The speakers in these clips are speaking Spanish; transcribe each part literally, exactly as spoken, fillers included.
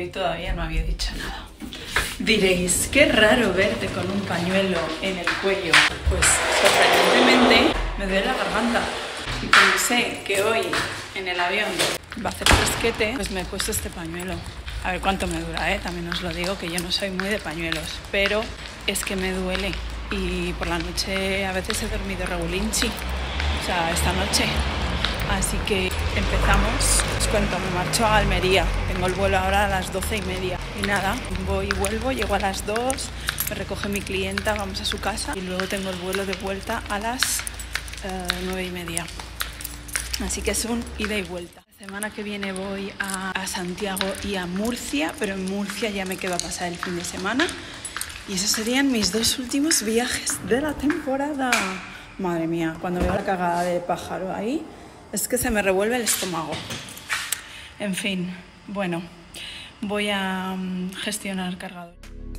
hoy todavía no había dicho nada. Diréis, qué raro verte con un pañuelo en el cuello. Pues sorprendentemente me duele la garganta. Y como sé que hoy en el avión va a hacer fresquete, pues me he puesto este pañuelo. A ver cuánto me dura, ¿eh? También os lo digo que yo no soy muy de pañuelos, pero es que me duele. Y por la noche a veces he dormido regulinchi, o sea, esta noche. Así que empezamos. Os cuento, me marcho a Almería. Tengo el vuelo ahora a las doce y media. Y nada, voy y vuelvo, llego a las dos, me recoge mi clienta, vamos a su casa y luego tengo el vuelo de vuelta a las eh, nueve y media. Así que es un ida y vuelta. La semana que viene voy a, a Santiago y a Murcia, pero en Murcia ya me quedo a pasar el fin de semana. Y esos serían mis dos últimos viajes de la temporada. Madre mía, cuando veo la cagada de pájaro ahí, es que se me revuelve el estómago. En fin, bueno, voy a um, gestionar cargador.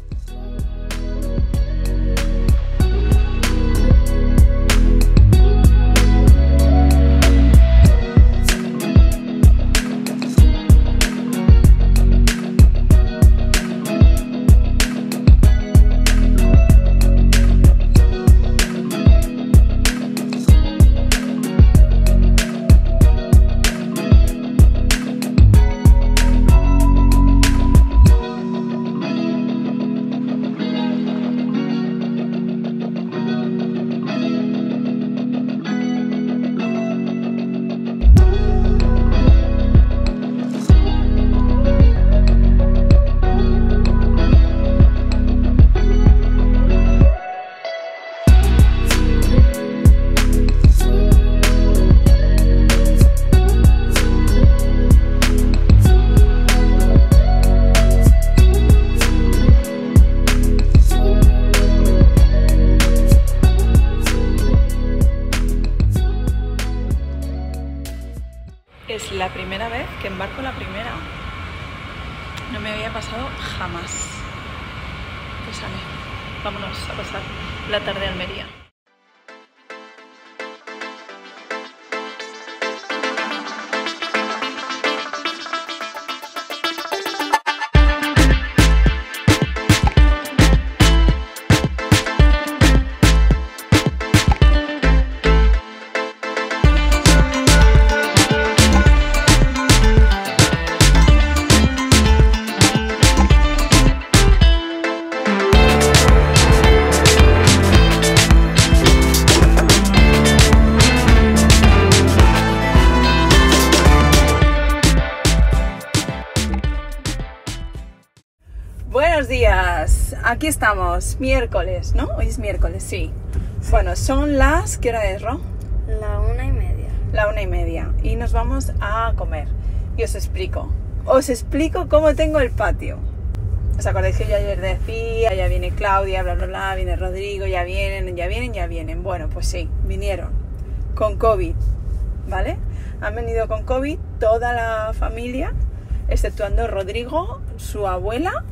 Es la primera vez que embarco la primera. No me había pasado jamás. Pues sale, vámonos a pasar la tarde a Almería. Buenos días, aquí estamos, miércoles, ¿no? Hoy es miércoles, sí. sí. Bueno, son las... ¿qué hora es, Ro? La una y media. La una y media. Y nos vamos a comer. Y os explico. Os explico cómo tengo el patio. ¿Os acordáis que yo ayer decía, ya viene Claudia, bla, bla, bla, viene Rodrigo, ya vienen, ya vienen, ya vienen? Bueno, pues sí, vinieron con COVID, ¿vale? Han venido con COVID toda la familia, exceptuando Rodrigo, su abuela...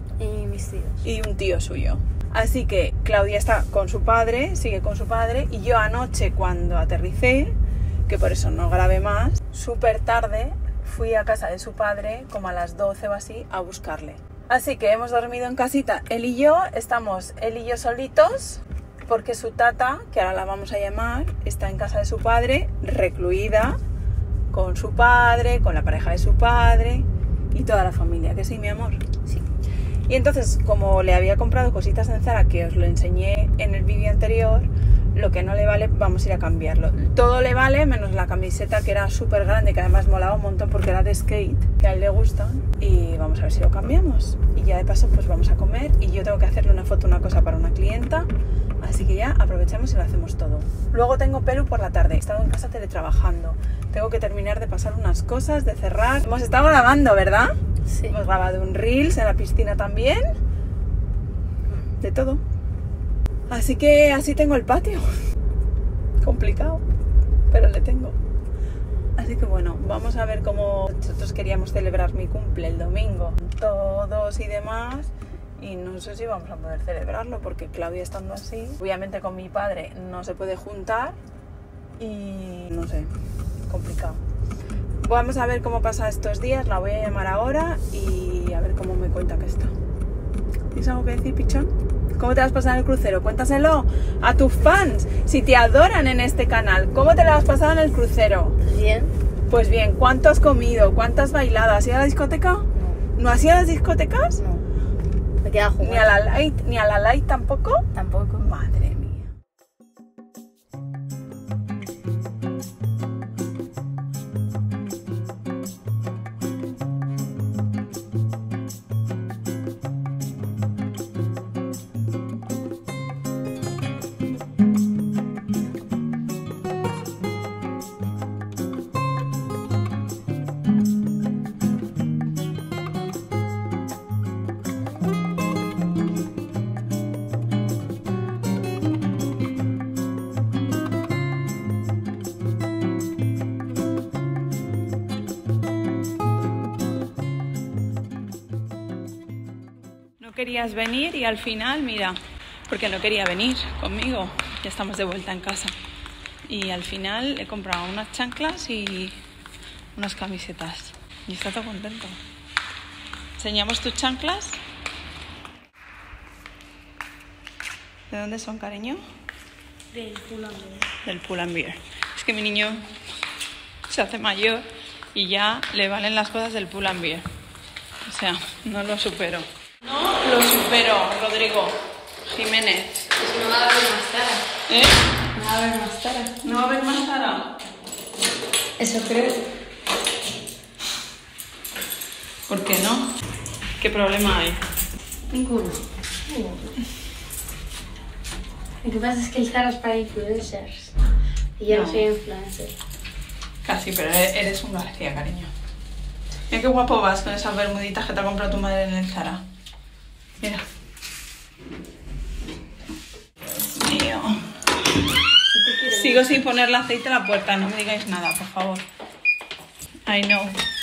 y mis tíos. Y un tío suyo. Así que Claudia está con su padre, sigue con su padre, y yo anoche cuando aterricé, que por eso no grabé más, súper tarde fui a casa de su padre, como a las doce o así, a buscarle. Así que hemos dormido en casita, él y yo, estamos él y yo solitos, porque su tata, que ahora la vamos a llamar, está en casa de su padre, recluida, con su padre, con la pareja de su padre, y toda la familia, ¿que sí, mi amor? Sí. Y entonces, como le había comprado cositas en Zara, que os lo enseñé en el vídeo anterior, lo que no le vale, vamos a ir a cambiarlo. Todo le vale, menos la camiseta, que era súper grande, que además molaba un montón porque era de skate, que a él le gusta. Y vamos a ver si lo cambiamos. Y ya de paso, pues vamos a comer. Y yo tengo que hacerle una foto, una cosa para una clienta. Así que ya aprovechamos y lo hacemos todo. Luego tengo pelu por la tarde. He estado en casa teletrabajando. Tengo que terminar de pasar unas cosas, de cerrar. Hemos estado grabando, ¿verdad? Sí. Hemos grabado un Reels en la piscina también. De todo. Así que así tengo el patio. Complicado, pero le tengo. Así que bueno, vamos a ver cómo nosotros queríamos celebrar mi cumple el domingo. Todos y demás. Y no sé si vamos a poder celebrarlo porque Claudia estando así, obviamente con mi padre no se puede juntar. Y no sé, complicado. Vamos a ver cómo pasa estos días, la voy a llamar ahora y a ver cómo me cuenta que está. ¿Tienes algo que decir, pichón? ¿Cómo te vas a pasar en el crucero? Cuéntaselo a tus fans, si te adoran en este canal. ¿Cómo te la has pasado en el crucero? Bien. Pues bien, ¿cuánto has comido? ¿Cuánto has bailado? ¿Has ido a la discoteca? No. ¿No has ido a las discotecas? No. Me queda jugar. ¿Ni a la light, ni a la light tampoco? Tampoco. Madre mía. Querías venir y al final, mira, porque no quería venir conmigo, ya estamos de vuelta en casa. Y al final he comprado unas chanclas y unas camisetas. Y está todo contento. ¿Enseñamos tus chanclas? ¿De dónde son, cariño? Del Pull&Bear. Del Pull&Bear. Es que mi niño se hace mayor y ya le valen las cosas del Pull&Bear. O sea, no lo supero. No lo supero, Rodrigo Jiménez. Pues no va a haber más cara. ¿Eh? No va a haber más cara. ¿No va a haber más cara? Eso creo. ¿Por qué no? ¿Qué problema hay? Ninguno. Lo que pasa es que el Zara es para influencers. Y yo no, no soy influencer. Casi, pero eres un García, cariño. Mira qué guapo vas con esas bermuditas que te ha comprado tu madre en el Zara. Mira. Dios mío. Sigo sin ponerle aceite a la puerta, no me digáis nada, por favor. I know.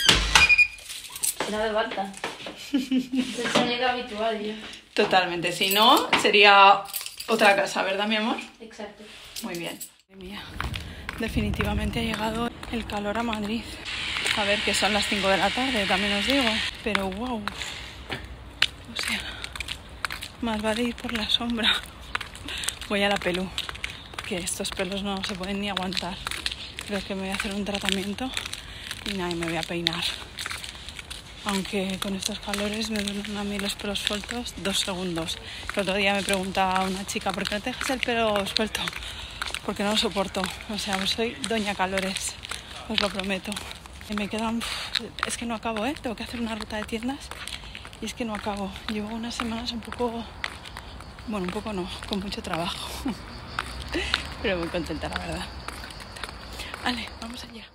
No hace falta. Es el sonido habitual, yo. Totalmente, si no, sería otra casa, ¿verdad, mi amor? Exacto. Muy bien. Madre mía, definitivamente ha llegado el calor a Madrid. A ver, que son las cinco de la tarde, también os digo. Pero wow. O sea, más vale ir por la sombra. Voy a la pelú, porque estos pelos no se pueden ni aguantar. Creo que me voy a hacer un tratamiento y nada, y me voy a peinar. Aunque con estos calores me duelen a mí los pelos sueltos dos segundos. El otro día me preguntaba una chica, ¿por qué no te dejas el pelo suelto? Porque no lo soporto. O sea, pues soy doña calores, os lo prometo. Y me quedan... Es que no acabo, ¿eh? Tengo que hacer una ruta de tiendas y es que no acabo. Llevo unas semanas un poco... Bueno, un poco no, con mucho trabajo. Pero muy contenta, la verdad. Muy contenta. Vale, vamos allá.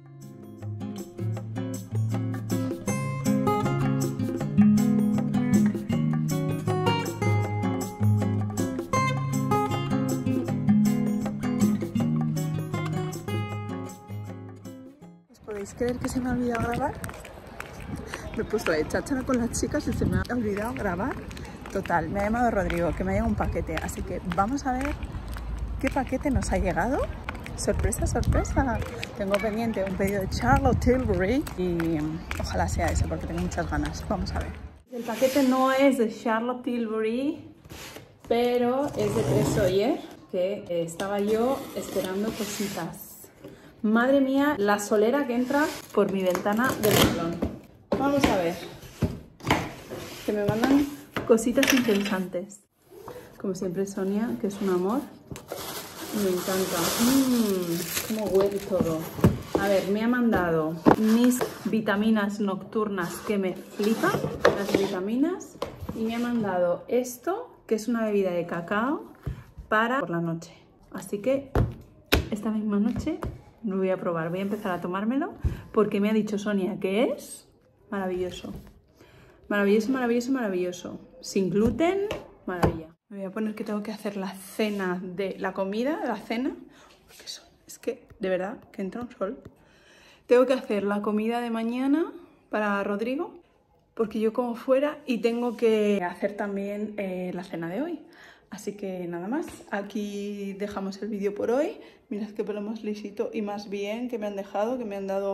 ¿Podéis creer que se me ha olvidado grabar? Me he puesto de cháchara con las chicas y se me ha olvidado grabar. Total, me ha llamado Rodrigo, que me ha llegado un paquete, así que vamos a ver qué paquete nos ha llegado. Sorpresa, sorpresa. Tengo pendiente un pedido de Charlotte Tilbury y ojalá sea ese porque tengo muchas ganas. Vamos a ver. El paquete no es de Charlotte Tilbury, pero es de Tres Sawyer, que estaba yo esperando cositas. Madre mía, la solera que entra por mi ventana del salón. Vamos a ver. Que me mandan cositas interesantes. Como siempre Sonia, que es un amor. Me encanta. Mmm, cómo huele todo. A ver, me ha mandado mis vitaminas nocturnas que me flipan. Las vitaminas. Y me ha mandado esto, que es una bebida de cacao para por la noche. Así que esta misma noche lo voy a probar. Voy a empezar a tomármelo porque me ha dicho Sonia que es maravilloso. Maravilloso, maravilloso, maravilloso. Sin gluten, maravilla. Me voy a poner que tengo que hacer la cena de la comida, la cena. Porque eso, es que, de verdad, que entra un sol. Tengo que hacer la comida de mañana para Rodrigo, porque yo como fuera, y tengo que hacer también eh, la cena de hoy. Así que nada más, aquí dejamos el vídeo por hoy. Mirad qué pelo más lisito y más bien que me han dejado, que me han dado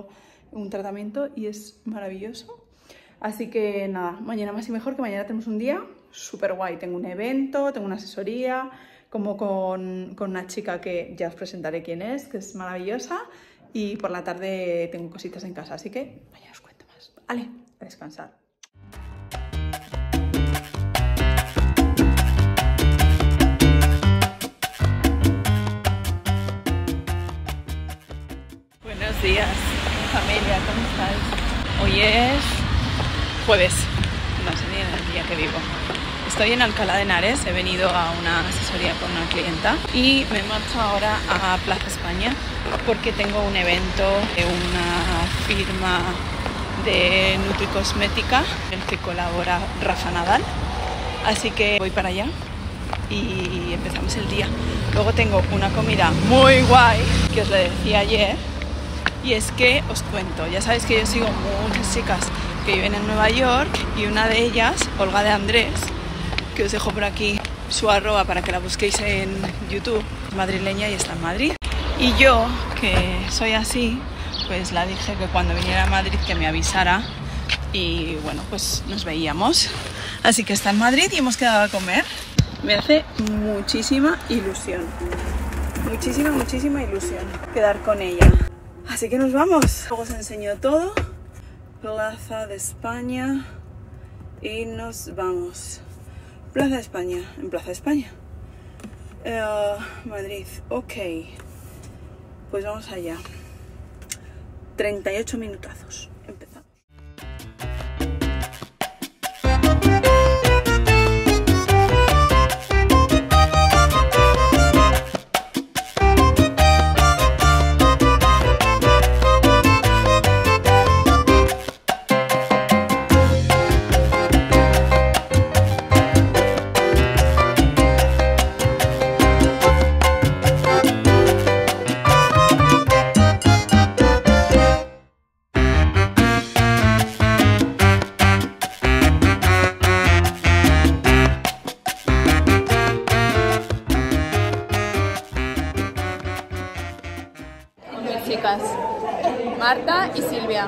un tratamiento y es maravilloso. Así que nada, mañana más y mejor, que mañana tenemos un día súper guay. Tengo un evento, tengo una asesoría, como con, con una chica que ya os presentaré quién es, que es maravillosa. Y por la tarde tengo cositas en casa, así que mañana os cuento más. Vale, a descansar. Buenos días, familia, ¿cómo estáis? Hoy es jueves, no sé ni en el día que vivo. Estoy en Alcalá de Henares, he venido a una asesoría con una clienta y me marcho ahora a Plaza España porque tengo un evento de una firma de nutricosmética en el que colabora Rafa Nadal. Así que voy para allá y empezamos el día. Luego tengo una comida muy guay que os lo decía ayer. Y es que os cuento, ya sabéis que yo sigo muchas chicas que viven en Nueva York y una de ellas, Olga de Andrés, que os dejo por aquí su arroba para que la busquéis en YouTube, es madrileña y está en Madrid. Y yo, que soy así, pues la dije que cuando viniera a Madrid que me avisara y bueno, pues nos veíamos. Así que está en Madrid y hemos quedado a comer. Me hace muchísima ilusión, muchísima, muchísima ilusión quedar con ella. Así que nos vamos. Luego os enseño todo. Plaza de España. Y nos vamos. Plaza de España. En Plaza de España. Uh, Madrid. Ok. Pues vamos allá. treinta y ocho minutazos. Empezamos. Chicas, Marta y Silvia.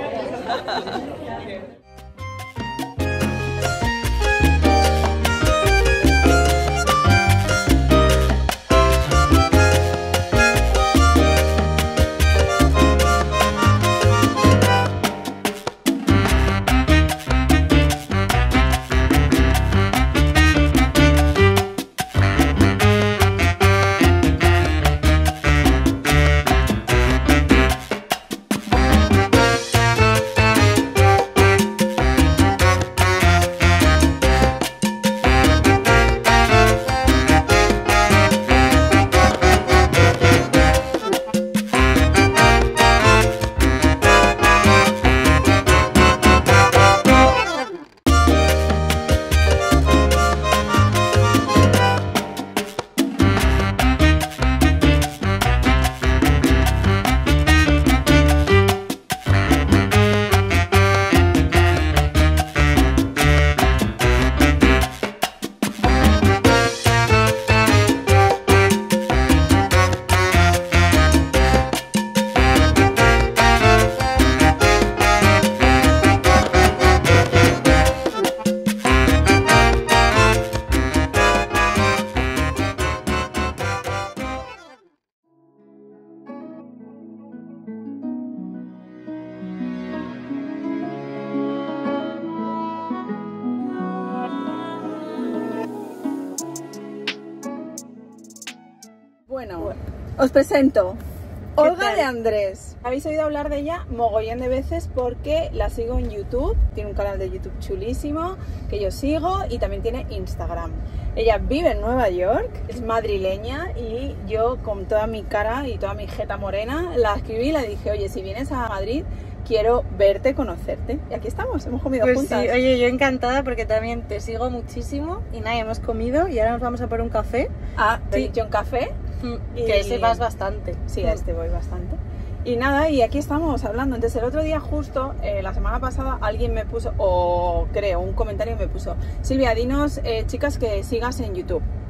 Bueno, os presento Olga de Andrés. Habéis oído hablar de ella mogollón de veces porque la sigo en YouTube. Tiene un canal de YouTube chulísimo que yo sigo y también tiene Instagram. Ella vive en Nueva York, es madrileña y yo con toda mi cara y toda mi jeta morena la escribí y le dije, oye, si vienes a Madrid quiero verte, conocerte. Y aquí estamos, hemos comido pues juntas. Sí, oye, yo encantada porque también te sigo muchísimo y nada, hemos comido y ahora nos vamos a por un café. Ah, sí. he dicho un café. Y que ese vas bastante. Sí, a este voy bastante. Y nada, y aquí estamos hablando. Entonces el otro día justo, eh, la semana pasada, alguien me puso, o creo, un comentario me puso, Silvia, dinos eh, chicas que sigas en YouTube.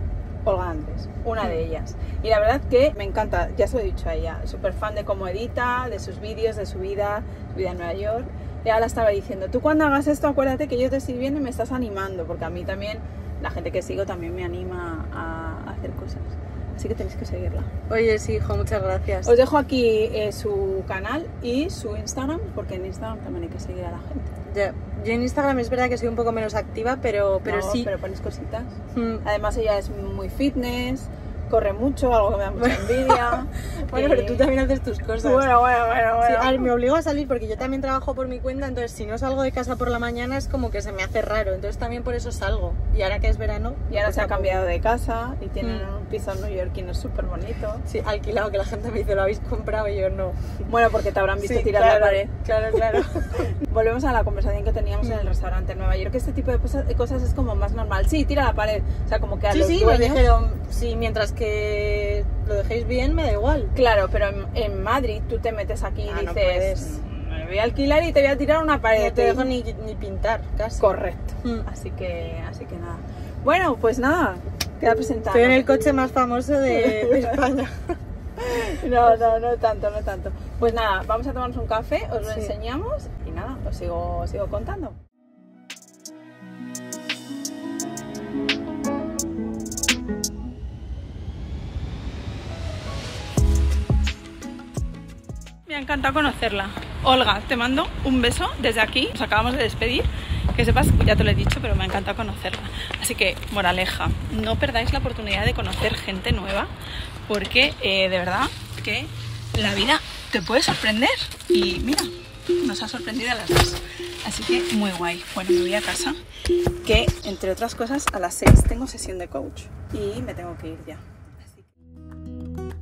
Olga Andrés, una de ellas. Y la verdad que me encanta, ya se lo he dicho a ella, súper fan de cómo edita, de sus vídeos, de su vida, su vida en Nueva York. Y ahora la estaba diciendo, tú cuando hagas esto acuérdate que yo te estoy viendo y me estás animando, porque a mí también, la gente que sigo también me anima a hacer cosas. Así que tenéis que seguirla. Oye, sí, hijo, muchas gracias. Os dejo aquí eh, su canal y su Instagram, porque en Instagram también hay que seguir a la gente. Ya. Yo en Instagram es verdad que soy un poco menos activa, pero, pero no, sí. pero ponéis cositas. Mm. Además ella es muy fitness, corre mucho, algo que me da mucha envidia. Bueno, eh... pero tú también haces tus cosas. Bueno, bueno, bueno, bueno. Sí, a ver, me obligo a salir porque yo también trabajo por mi cuenta, entonces si no salgo de casa por la mañana es como que se me hace raro, entonces también por eso salgo. Y ahora que es verano... Y ahora pues se ha tampoco. cambiado de casa y tienen Mm. un piso neoyorquino súper bonito. Sí, alquilado, que la gente me dice, ¿lo habéis comprado? Y yo no. Bueno, porque te habrán visto Sí, tirar claro, la pared. Claro, claro. Volvemos a la conversación que teníamos en el restaurante en Nueva York, que este tipo de cosas, de cosas es como más normal. Sí, tira la pared. O sea, como que a Sí, los sí, dueños... me dijeron, sí, mientras que lo dejéis bien, me da igual. Claro, pero en, en Madrid tú te metes aquí y Ah, no dices, puedes. "Mm, me voy a alquilar y te voy a tirar una pared. No te dejo ni, ni pintar, casi. Correcto. Mm. Así que, así que nada. Bueno, pues nada, te voy a presentar. Estoy en el coche más famoso de, de España. No, no, no tanto, no tanto. Pues nada, vamos a tomarnos un café, os lo Sí. enseñamos y nada, os sigo, os sigo contando. Me ha encantado conocerla. Olga, te mando un beso desde aquí. Nos acabamos de despedir. Que sepas, ya te lo he dicho, pero me ha encantado conocerla. Así que, moraleja, no perdáis la oportunidad de conocer gente nueva, porque eh, de verdad que la vida te puede sorprender. Y mira, nos ha sorprendido a las dos. Así que muy guay. Bueno, me voy a casa, que entre otras cosas a las seis tengo sesión de coach y me tengo que ir ya. Así que...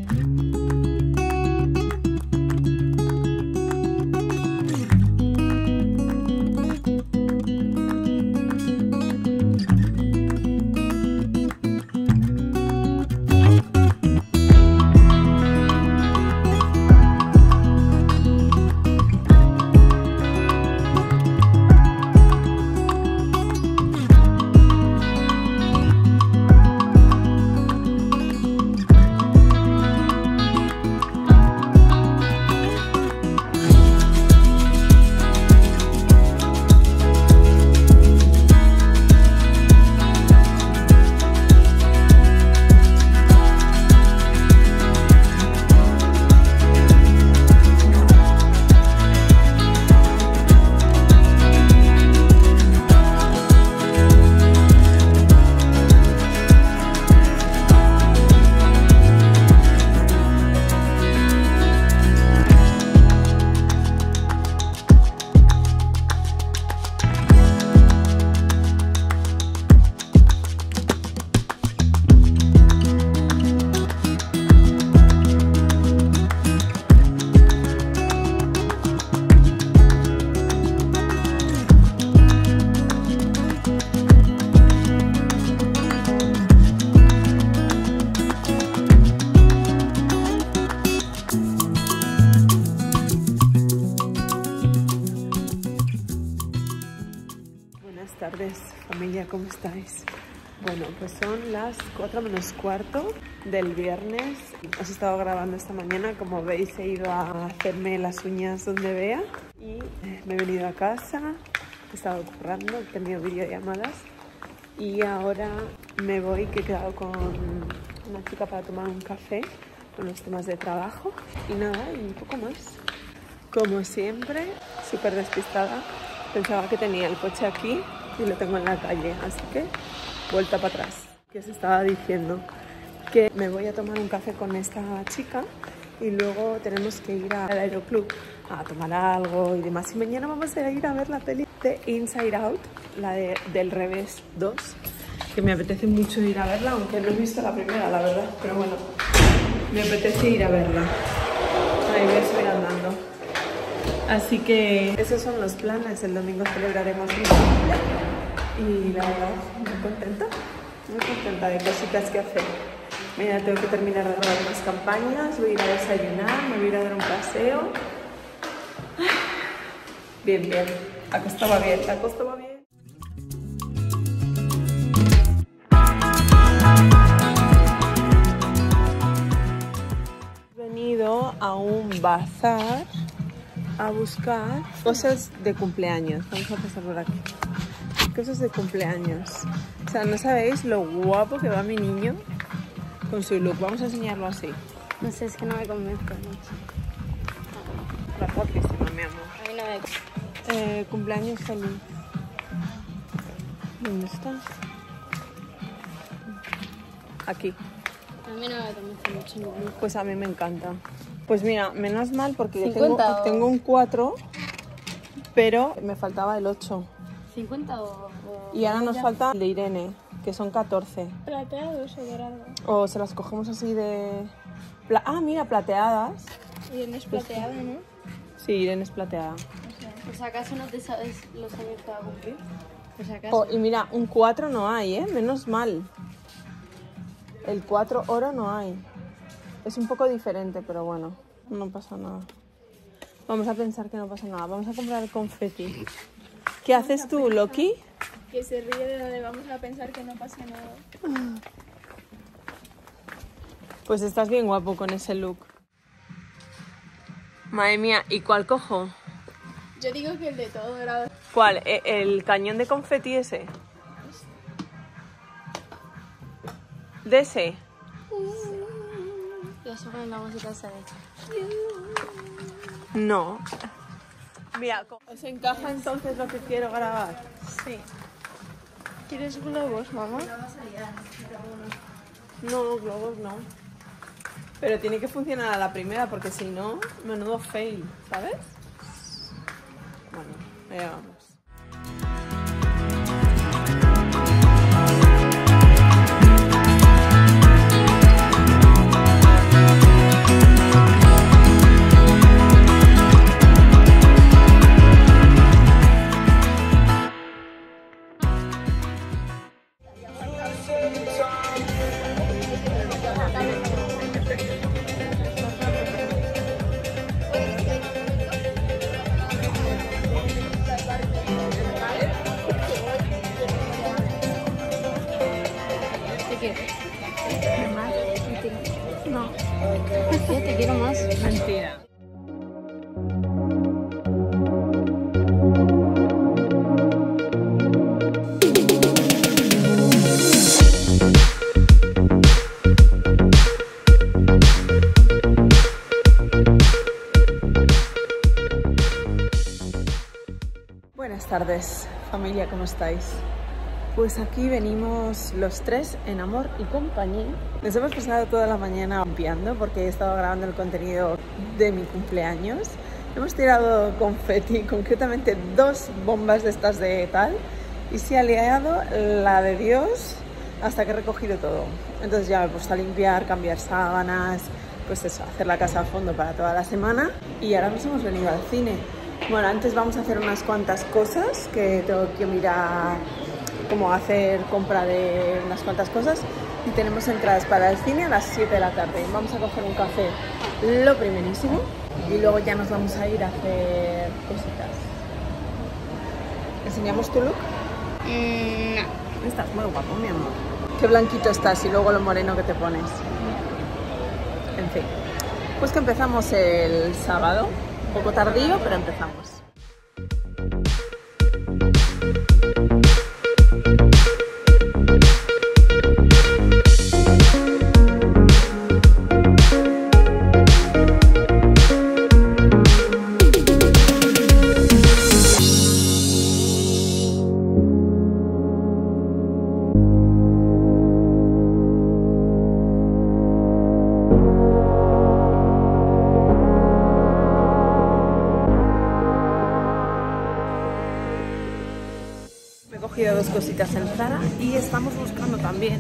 Buenas tardes, familia, ¿cómo estáis? Bueno, pues son las cuatro menos cuarto del viernes. Os he estado grabando esta mañana, como veis he ido a hacerme las uñas donde vea y me he venido a casa, he estado currando, he tenido videollamadas y ahora me voy, que he quedado con una chica para tomar un café con los temas de trabajo y nada, y un poco más. Como siempre, súper despistada. Pensaba que tenía el coche aquí y lo tengo en la calle, así que vuelta para atrás. Que os estaba diciendo que me voy a tomar un café con esta chica y luego tenemos que ir al aeroclub a tomar algo y demás. Y mañana vamos a ir a ver la peli de Inside Out, la de Del Revés dos, que me apetece mucho ir a verla, aunque no he visto la primera, la verdad, pero bueno, me apetece ir a verla. Ahí voy a seguir andando. Así que esos son los planes. El domingo celebraremos mi familia y la verdad, muy contenta, muy contenta de cositas que hacer. Mañana tengo que terminar de grabar unas campañas, voy a ir a desayunar, me voy a ir a dar un paseo. Bien, bien, acostaba bien, acostaba bien. bazar a buscar cosas de cumpleaños. Vamos a pasar por aquí. Cosas de cumpleaños. O sea, no sabéis lo guapo que va mi niño con su look. Vamos a enseñarlo así. No sé, es que no me convenzco mucho. La guapísima, mi amor. A mí no me... Eh, cumpleaños feliz. ¿Dónde está? Aquí. A mí no me convence mucho ninguno. Pues a mí me encanta. Pues mira, menos mal porque yo tengo, ¿cincuenta o...? tengo un cuatro, pero me faltaba el ocho. ¿cincuenta o...? o... Y ahora nos falta el de Irene, que son catorce. ¿Plateados o dorados? O se las cogemos así de... Pla- ah, mira, plateadas. Y en es plateado, ¿no? Sí, Irene es plateada. Pues acaso no te sabes los años que va a cumplir. Pues acaso. Oh, y mira, un cuatro no hay, ¿eh? Menos mal. El cuatro oro no hay. Es un poco diferente, pero bueno, no pasa nada. Vamos a pensar que no pasa nada. Vamos a comprar el confeti. ¿Qué haces tú, Loki? Que se ríe de donde vamos a pensar que no pasa nada. Pues estás bien guapo con ese look. Madre mía, ¿y cuál cojo? Yo digo que el de todo dorado. ¿Cuál? ¿E- ¿El cañón de confeti ese? ¿De ese? Y eso con la música se ve. No. Mira, ¿os encaja entonces lo que quiero grabar? Sí. ¿Quieres globos, mamá? No, globos no. Pero tiene que funcionar a la primera porque si no, menudo fail, ¿sabes? Bueno, allá vamos. ¿Te quieres? ¿Más? No. Yo te quiero más. Mentira. Buenas tardes, familia, ¿cómo estáis? Pues aquí venimos los tres en Amor y Compañía. Nos hemos pasado toda la mañana limpiando porque he estado grabando el contenido de mi cumpleaños. Hemos tirado confeti, concretamente dos bombas de estas de tal, y se ha liado la de Dios hasta que he recogido todo. Entonces ya me he puesto a limpiar, cambiar sábanas, pues eso, hacer la casa a fondo para toda la semana. Y ahora nos hemos venido al cine. Bueno, antes vamos a hacer unas cuantas cosas que tengo que mirar, como hacer compra de unas cuantas cosas, y tenemos entradas para el cine a las siete de la tarde. Vamos a coger un café, lo primerísimo, y luego ya nos vamos a ir a hacer cositas. ¿Enseñamos tu look? Mm, no. Estás muy guapo, mi amor. Qué blanquito estás y luego lo moreno que te pones. En fin, pues que empezamos el sábado, un poco tardío, pero empezamos. He cogido dos cositas en Zara y estamos buscando también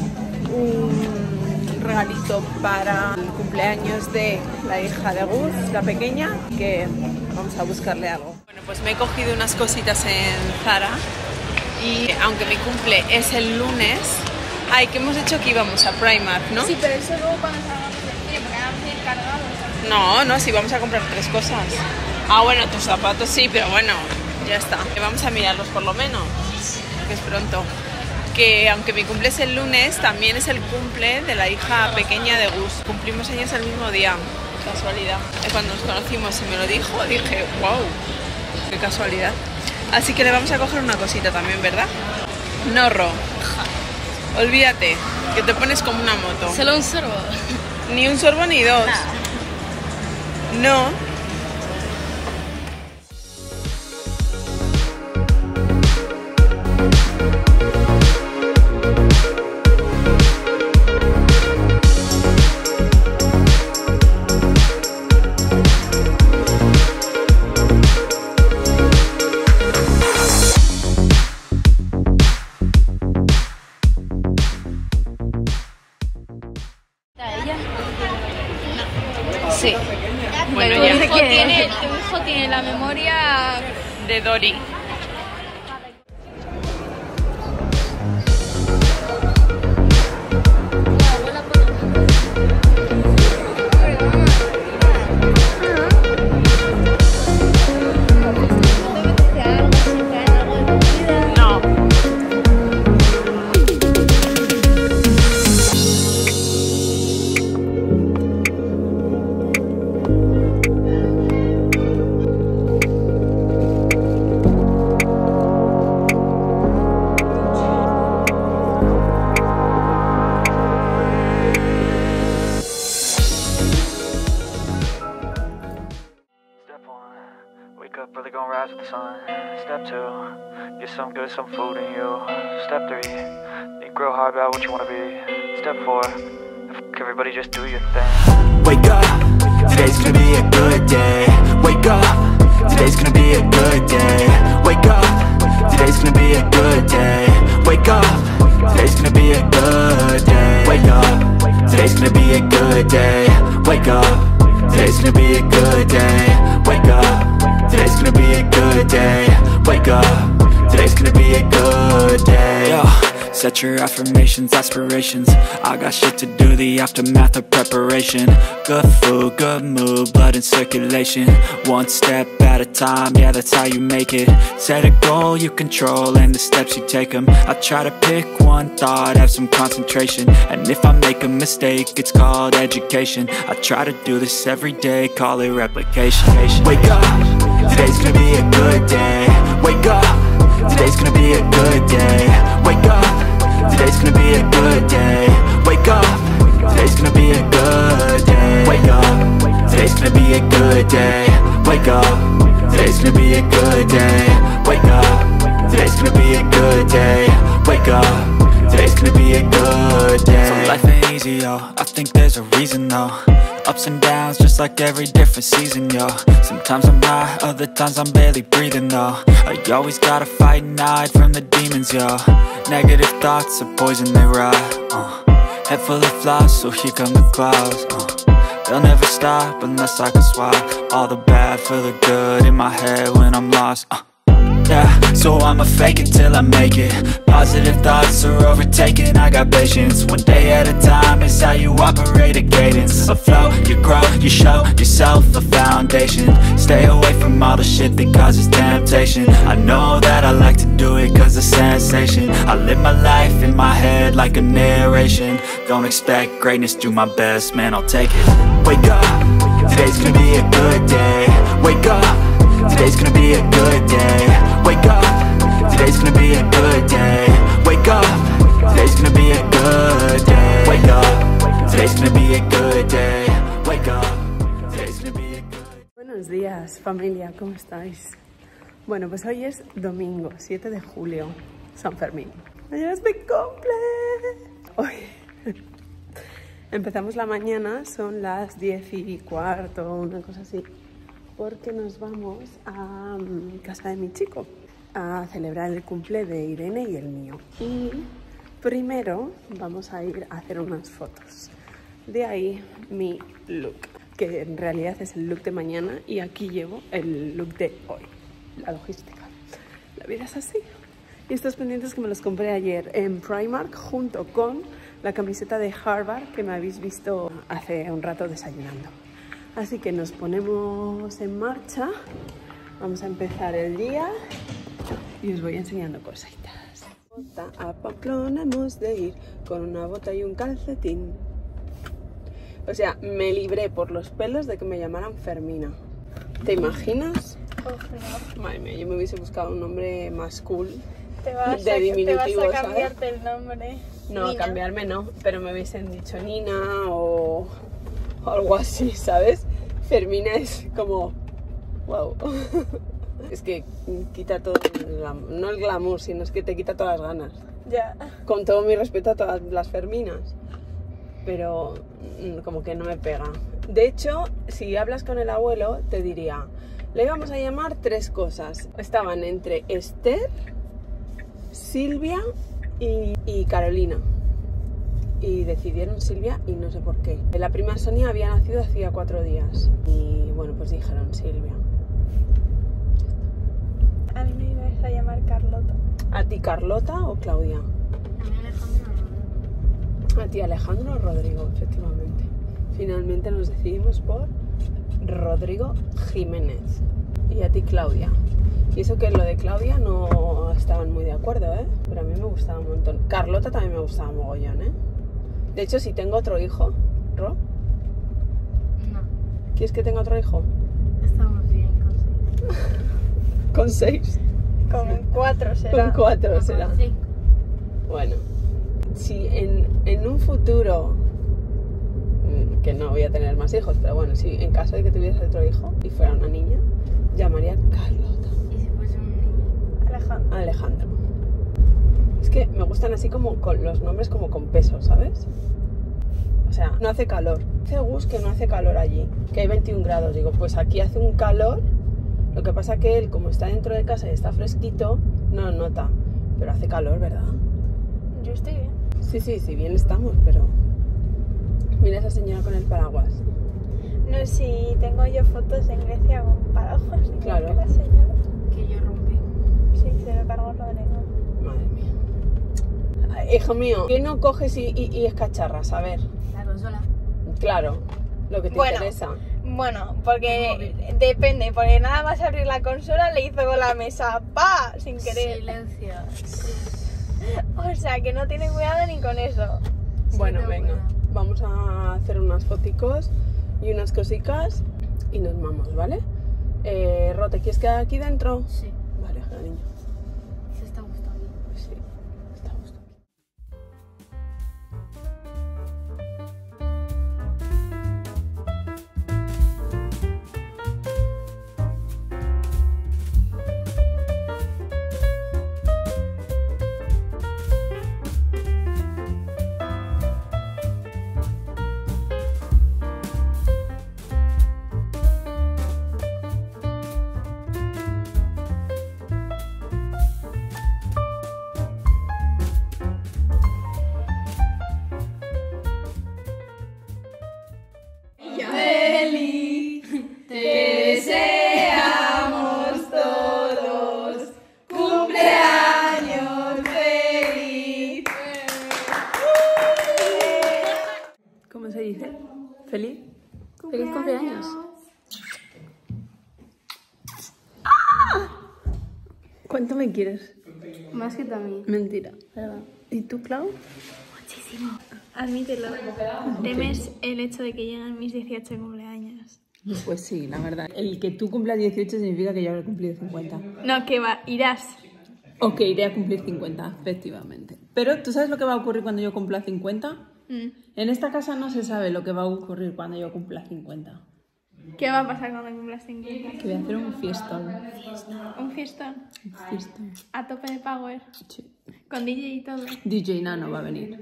un regalito para el cumpleaños de la hija de Gus, la pequeña, que vamos a buscarle algo. Bueno, pues me he cogido unas cositas en Zara y aunque mi cumple es el lunes, ay, que hemos dicho que íbamos a Primark, ¿no? Sí, pero eso luego cuando salgamos del cine, porque vamos a ir cargados. No, no, sí, vamos a comprar tres cosas. Ah, bueno, tus zapatos sí, pero bueno, ya está. Vamos a mirarlos por lo menos, que es pronto. Que aunque mi cumple es el lunes, también es el cumple de la hija pequeña de Gus. Cumplimos años el mismo día. Casualidad. Cuando nos conocimos y me lo dijo, dije, wow, qué casualidad. Así que le vamos a coger una cosita también, ¿verdad? Norro. Olvídate, que te pones como una moto. Solo un sorbo. Ni un sorbo ni dos. No. Sí. Bueno, tu, ya. hijo tiene, tu hijo tiene la memoria De Dory. Brother gonna rise with the sun. Step two, get some good, some food in you. Step three, think real hard about what you wanna be. Step four, f everybody just do your thing. Wake up, today's gonna be a good day. Wake up, today's gonna be a good day. Wake up, today's gonna be a good day. Wake up, today's gonna be a good day. Wake up, today's gonna be a good day. Wake up, today's gonna be a good day. Wake up. Today's gonna be a good day. Wake up. Today's gonna be a good day. Yo, set your affirmations, aspirations. I got shit to do, the aftermath of preparation. Good food, good mood, blood in circulation. One step at a time, yeah, that's how you make it. Set a goal you control and the steps you take them. I try to pick one thought, have some concentration. And if I make a mistake, it's called education. I try to do this every day, call it replication. Wake up. Today's gonna be a good day. Wake up. Today's gonna be a good day. Wake up. Today's gonna be a good day. Wake up. Today's gonna be a good day. Wake up. Today's gonna be a good day. Wake up. Today's gonna be a good day. Wake up. Today's gonna be a good day. Wake up. Today's gonna be a good day. So life ain't easy, yo. I think there's a reason, though. Ups and downs, just like every different season, yo. Sometimes I'm high, other times I'm barely breathing, though. I always gotta fight and hide from the demons, yo. Negative thoughts are poison, they rot, uh. Head full of flies, so here come the clouds, uh. They'll never stop unless I can swap all the bad for the good in my head when I'm lost, uh. Yeah, so I'ma fake it till I make it. Positive thoughts are overtaken, I got patience. One day at a time is how you operate a cadence. A flow, you grow, you show yourself a foundation. Stay away from all the shit that causes temptation. I know that I like to do it cause it's sensation. I live my life in my head like a narration. Don't expect greatness, do my best, man, I'll take it. Wake up, today's gonna be a good day. Wake up, today's gonna be a good day. Wake up, today's gonna be a good day. Wake up, today's gonna be a good day. Wake up, today's gonna be a good day. Wake up, today's gonna be a good. Buenos días, familia, ¿cómo estáis? Bueno, pues hoy es domingo, siete de julio, San Fermín. Mañana es mi cumple. Hoy empezamos la mañana, son las diez y cuarto, una cosa así. Porque nos vamos a um, casa de mi chico a celebrar el cumple de Irene y el mío. Y primero vamos a ir a hacer unas fotos. De ahí mi look, que en realidad es el look de mañana y aquí llevo el look de hoy, la logística. La vida es así. Y estos pendientes que me los compré ayer en Primark junto con la camiseta de Harvard que me habéis visto hace un rato desayunando. Así que nos ponemos en marcha, vamos a empezar el día y os voy enseñando cositas. A Pamplona hemos de ir con una bota y un calcetín. O sea, me libré por los pelos de que me llamaran Fermina. ¿Te imaginas? Uf, no. Madre mía, yo me hubiese buscado un nombre más cool. Te vas, De a, te diminutivo, vas a ¿sabes? cambiarte el nombre. No, Nina. cambiarme no, pero me hubiesen dicho Nina o, o algo así, ¿sabes? Fermina es como... wow. Es que quita todo el glamour, no el glamour, sino es que te quita todas las ganas. Ya. Con todo mi respeto a todas las Ferminas, pero mm, como que no me pega. De hecho, si hablas con el abuelo, te diría, le íbamos a llamar tres cosas. Estaban entre Esther, Silvia y, y Carolina. Y decidieron Silvia y no sé por qué. La prima Sonia había nacido hacía cuatro días. Y bueno, pues dijeron Silvia. A mí me ibas a llamar Carlota. ¿A ti Carlota o Claudia? A mí Alejandro. A ti Alejandro o Rodrigo, efectivamente. Finalmente nos decidimos por Rodrigo Jiménez. Y a ti Claudia. Y eso que lo de Claudia no estaban muy de acuerdo, ¿eh? Pero a mí me gustaba un montón. Carlota también me gustaba mogollón, ¿eh? De hecho, si tengo otro hijo, ¿Ro? No, ¿Quieres que tenga otro hijo? estamos bien con seis. Con seis. Con cuatro será. Con cuatro No, será. con cinco. Bueno, si en, en un futuro, mm, que no voy a tener más hijos, pero bueno, si en caso de que tuviese otro hijo y fuera una niña, llamaría Carlota. ¿Y si fuese un niño? Alejandro. Alejandro. Es que me gustan así como con los nombres como con peso, ¿sabes? O sea, no hace calor. Dice Gus que no hace calor allí, que hay veintiún grados. Digo, pues aquí hace un calor. Lo que pasa que él, como está dentro de casa y está fresquito, no lo nota. Pero hace calor, ¿verdad? Yo estoy bien. Sí, sí, sí, bien estamos, pero... Mira a esa señora con el paraguas. No, si tengo yo fotos en Grecia con paraguas. igual Claro. que la señora. Que yo rompí. Sí, se lo cargó Rodrigo. Madre mía. Ay, hijo mío, ¿qué no coges y, y, y escacharras? A ver, La consola. claro, lo que te Bueno. interesa. Bueno, porque depende, porque nada más abrir la consola le hizo con la mesa, ¡pa! Sin querer. Silencio. O sea, que no tiene cuidado ni con eso. Bueno, tengo venga, cuidado. vamos a hacer unas foticos y unas cositas y nos vamos, ¿vale? Eh, Ro, ¿te quieres quedar aquí dentro? Sí, Vale, cariño. se está gustando. Sí, está a gusto. ¿Cómo se dice? ¿Feliz? ¡Feliz cumpleaños! ¿Cuánto me quieres? Más que tú a mí. Mentira. ¿Verdad? ¿Y tú, Clau? Admítelo. Temes el hecho de que llegan mis dieciocho cumpleaños. Pues sí, la verdad. El que tú cumplas dieciocho significa que yo habré cumplido cincuenta. No, que va, irás. O que iré a cumplir cincuenta, efectivamente. Pero, ¿tú sabes lo que va a ocurrir cuando yo cumpla cincuenta? Mm. En esta casa no se sabe lo que va a ocurrir cuando yo cumpla cincuenta. ¿Qué va a pasar cuando cumplas cincuenta? Que voy a hacer un fiestón. Un fiestón. Un fiestón. A tope de power. Sí. Con D J y todo. D J Nano va a venir.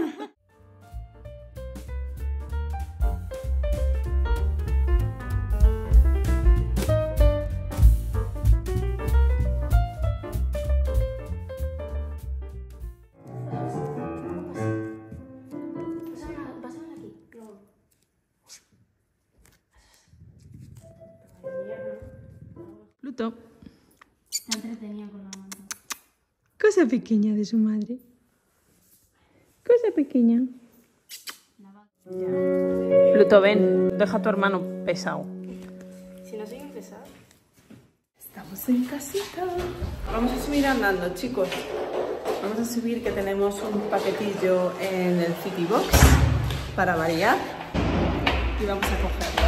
Pásame aquí. Luego. Pluto. Está entretenida con la manta. Cosa pequeña de su madre. Cosa pequeña. Pluto, ven. Deja a tu hermano pesado. Si no soy un pesado. Estamos en casita. Vamos a subir andando, chicos. Vamos a subir que tenemos un paquetillo en el City Box para variar. y vamos a cogerlo.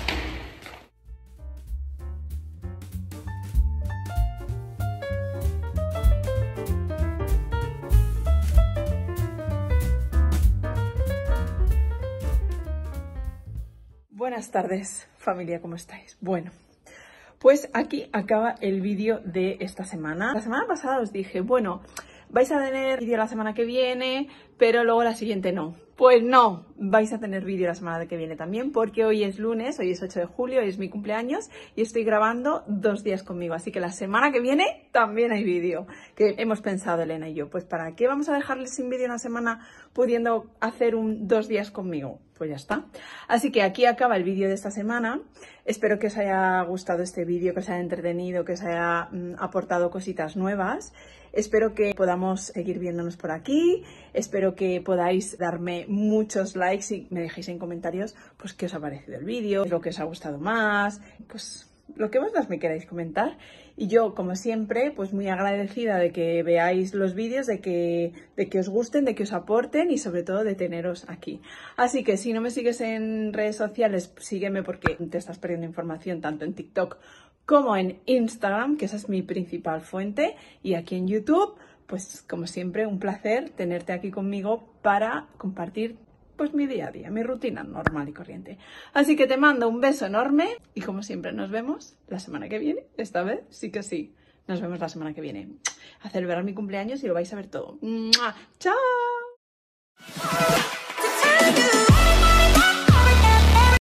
Buenas tardes, familia, ¿cómo estáis? Bueno, pues aquí acaba el vídeo de esta semana. La semana pasada os dije, bueno, vais a tener vídeo la semana que viene, pero luego la siguiente no. Pues no, vais a tener vídeo la semana que viene también, porque hoy es lunes, hoy es ocho de julio, hoy es mi cumpleaños y estoy grabando dos días conmigo. Así que la semana que viene también hay vídeo, que hemos pensado Elena y yo. Pues ¿para qué vamos a dejarles sin vídeo una semana pudiendo hacer un dos días conmigo? Pues ya está. Así que aquí acaba el vídeo de esta semana. Espero que os haya gustado este vídeo, que os haya entretenido, que os haya mm, aportado cositas nuevas. Espero que podamos seguir viéndonos por aquí. Espero que podáis darme muchos likes y me dejéis en comentarios pues qué os ha parecido el vídeo, lo que os ha gustado más, pues lo que vosotras me queráis comentar. Y yo, como siempre, pues muy agradecida de que veáis los vídeos, de que, de que os gusten, de que os aporten y sobre todo de teneros aquí. Así que si no me sigues en redes sociales, sígueme porque te estás perdiendo información tanto en TikTok como en Instagram, que esa es mi principal fuente. Y aquí en YouTube, pues como siempre, un placer tenerte aquí conmigo para compartir pues mi día a día, mi rutina normal y corriente. Así que te mando un beso enorme y como siempre nos vemos la semana que viene. Esta vez sí que sí, nos vemos la semana que viene a celebrar mi cumpleaños y lo vais a ver todo. ¡Mua! ¡Chao!